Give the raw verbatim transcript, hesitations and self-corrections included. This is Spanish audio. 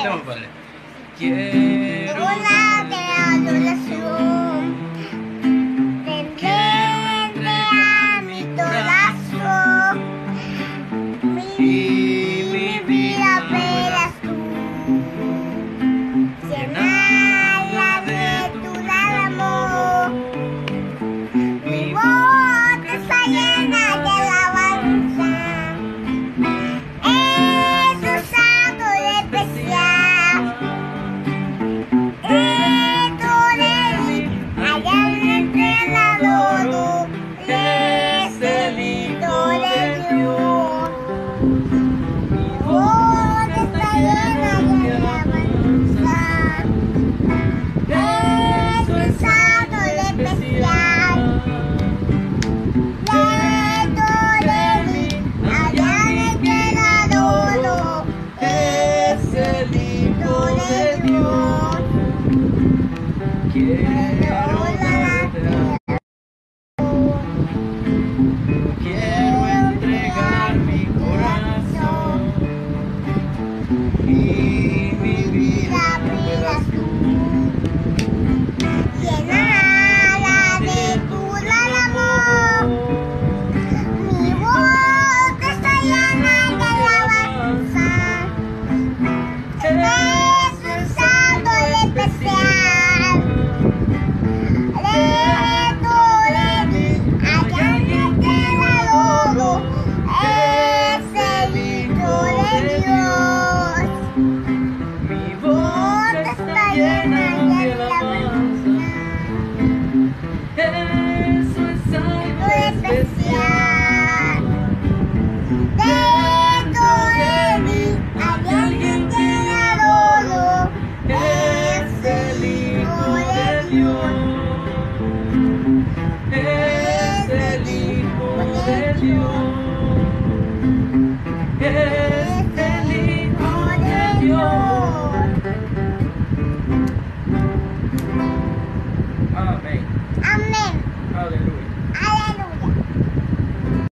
Cantemos, padre. Quiero una de adoración, tendré a mi corazón, mi, mi vida verás tú, llenarla de tu gran amor, mi boca está llena de alabanza, es un santo especial. Quiero entregar mi corazón y mi vida verás tú, Llenada de tu gran amor, mi boca está llena de alabanza, es un santo especial. Eso es algo especial. Dentro de mí hay alguien que adoro, Es el Hijo de Dios. Es el Hijo de Dios.